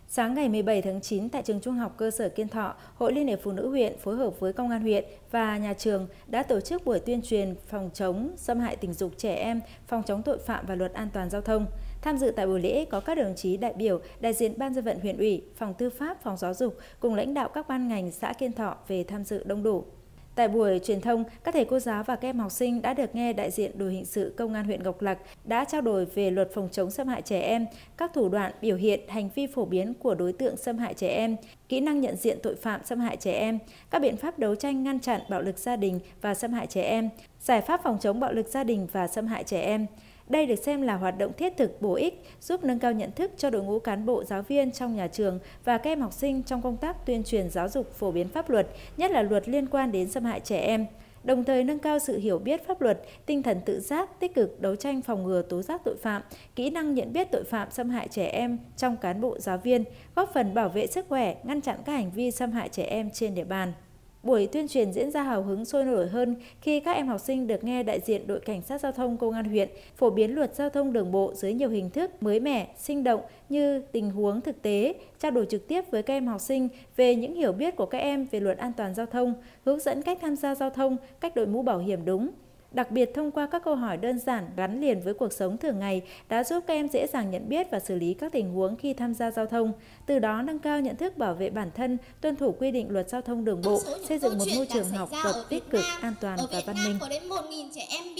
Sáng ngày 17 tháng 9 tại trường Trung học cơ sở Kiên Thọ, Hội Liên hiệp Phụ nữ huyện phối hợp với Công an huyện và nhà trường đã tổ chức buổi tuyên truyền phòng chống xâm hại tình dục trẻ em, phòng chống tội phạm và luật an toàn giao thông. Tham dự tại buổi lễ có các đồng chí đại biểu, đại diện Ban dân vận huyện ủy, phòng tư pháp, phòng giáo dục cùng lãnh đạo các ban ngành xã Kiên Thọ về tham dự đông đủ. Tại buổi truyền thông, các thầy cô giáo và các em học sinh đã được nghe đại diện đội hình sự Công an huyện Ngọc Lặc đã trao đổi về luật phòng chống xâm hại trẻ em, các thủ đoạn, biểu hiện, hành vi phổ biến của đối tượng xâm hại trẻ em, kỹ năng nhận diện tội phạm xâm hại trẻ em, các biện pháp đấu tranh ngăn chặn bạo lực gia đình và xâm hại trẻ em, giải pháp phòng chống bạo lực gia đình và xâm hại trẻ em. Đây được xem là hoạt động thiết thực bổ ích giúp nâng cao nhận thức cho đội ngũ cán bộ giáo viên trong nhà trường và các em học sinh trong công tác tuyên truyền giáo dục phổ biến pháp luật, nhất là luật liên quan đến xâm hại trẻ em, đồng thời nâng cao sự hiểu biết pháp luật, tinh thần tự giác, tích cực đấu tranh phòng ngừa tố giác tội phạm, kỹ năng nhận biết tội phạm xâm hại trẻ em trong cán bộ giáo viên, góp phần bảo vệ sức khỏe, ngăn chặn các hành vi xâm hại trẻ em trên địa bàn. Buổi tuyên truyền diễn ra hào hứng sôi nổi hơn khi các em học sinh được nghe đại diện đội cảnh sát giao thông công an huyện phổ biến luật giao thông đường bộ dưới nhiều hình thức mới mẻ, sinh động như tình huống thực tế, trao đổi trực tiếp với các em học sinh về những hiểu biết của các em về luật an toàn giao thông, hướng dẫn cách tham gia giao thông, cách đội mũ bảo hiểm đúng. Đặc biệt thông qua các câu hỏi đơn giản gắn liền với cuộc sống thường ngày đã giúp các em dễ dàng nhận biết và xử lý các tình huống khi tham gia giao thông, từ đó nâng cao nhận thức bảo vệ bản thân, tuân thủ quy định luật giao thông đường bộ, xây dựng một môi trường học tập tích cực, an toàn và văn minh.